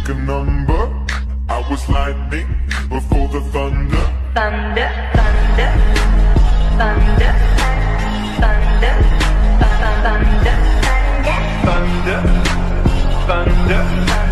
pick a number. I was lightning before the thunder. Thunder, thunder, thunder, thunder, thunder, thunder, thunder, thunder.